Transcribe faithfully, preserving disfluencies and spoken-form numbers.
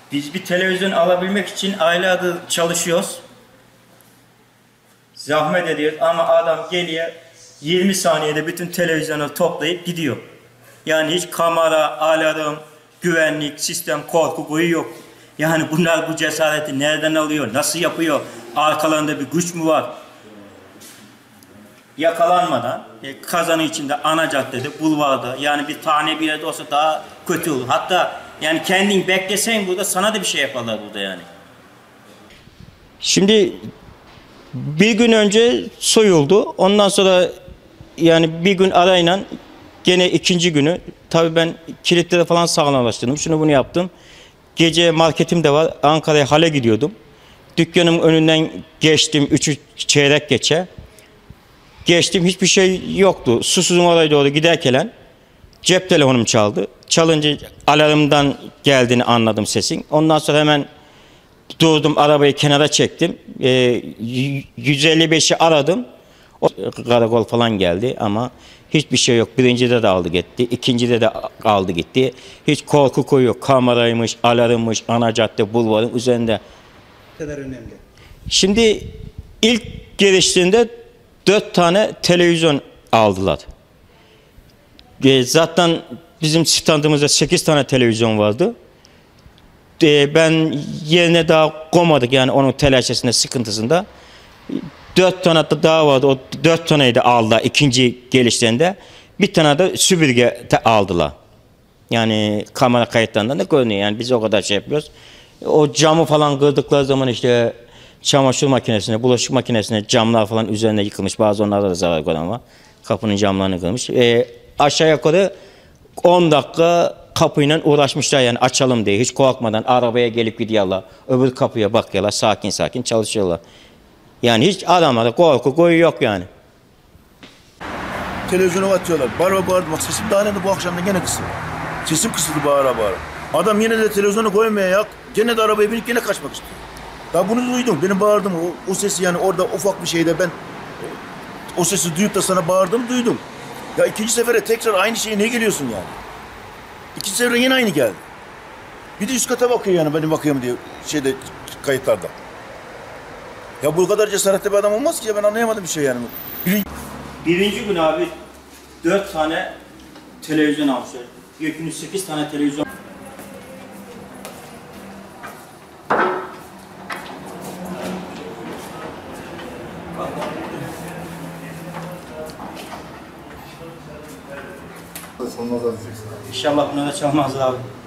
Biz bir televizyon alabilmek için aylardır çalışıyoruz. Zahmet ediyoruz ama adam geliyor yirmi saniyede bütün televizyonu toplayıp gidiyor. Yani hiç kamera, alarm, güvenlik, sistem, korku boyu yok. Yani bunlar bu cesareti nereden alıyor, nasıl yapıyor, arkalarında bir güç mü var? Yakalanmadan e, kazanı içinde ana caddede, bulvarda, yani bir tane bir yerde olsa daha kötü olur. Hatta yani kendin beklesen burada sana da bir şey yaparlar burada yani. Şimdi bir gün önce soyuldu. Ondan sonra yani bir gün arayla gene ikinci günü tabii ben kilitleri falan sağlamlaştırdım. Şunu bunu yaptım. Gece marketim de var. Ankara'ya hale gidiyordum. Dükkanımın önünden geçtim. Üçü çeyrek geçe. Geçtim, hiçbir şey yoktu. Susuzun oraya doğru giderken cep telefonum çaldı. Çalınca alarmdan geldiğini anladım sesin. Ondan sonra hemen durdum, arabayı kenara çektim. Ee, yüz elli beşi aradım. O karakol falan geldi ama hiçbir şey yok. Birincide de aldı gitti. İkincide de aldı gitti. Hiç korku koyuyor. Kameraymış, alarmmış, ana cadde, bulvarın üzerinde. Ne kadar önemli. Şimdi ilk geliştiğinde dört tane televizyon aldılar. E, zaten bizim standımızda sekiz tane televizyon vardı. E, ben yerine daha koymadık yani onun telaşesinde, sıkıntısında. Dört tane daha vardı. O dört taneyi de aldılar ikinci gelişlerinde. Bir tane de süpürge aldılar. Yani kamera kayıtlarından da görünüyor. Yani biz o kadar şey yapıyoruz. O camı falan kırdıkları zaman işte çamaşır makinesine, bulaşık makinesine camlar falan üzerine yıkılmış. Bazı onlarda da zarar gören var. Kapının camlarını kırmış. E, aşağı yukarı on dakika kapıyla uğraşmışlar yani açalım diye. Hiç korkmadan arabaya gelip gidiyorlar. Öbür kapıya bakıyorlar. Sakin sakin çalışıyorlar. Yani hiç adamlarda korku koyu yok yani. Televizyona atıyorlar. Bağıra bağırdı. Bak sesim daha ne bu akşam da gene kısıldı. Sesim kısıldı bağıra bağıra. Adam yine de televizyona koymaya yak. Gene de arabaya binip gene kaçmak istiyor. Ya bunu duydum. Benim bağırdım. O, o sesi yani orada ufak bir şeyde ben o sesi duyup da sana bağırdım duydum. Ya ikinci sefere tekrar aynı şeye ne geliyorsun yani? İkinci sefere yine aynı geldi. Bir de üst kata bakıyor yani benim bakıyorum diye şeyde kayıtlarda. Ya bu kadar cesaretli bir adam olmaz ki ya ben anlayamadım bir şey yani. Birinci, Birinci gün abi dört tane televizyon almışlar. Bir günü sekiz tane televizyon. Sonuna da diyeceksin. İnşallah bunları çalmazlar abi.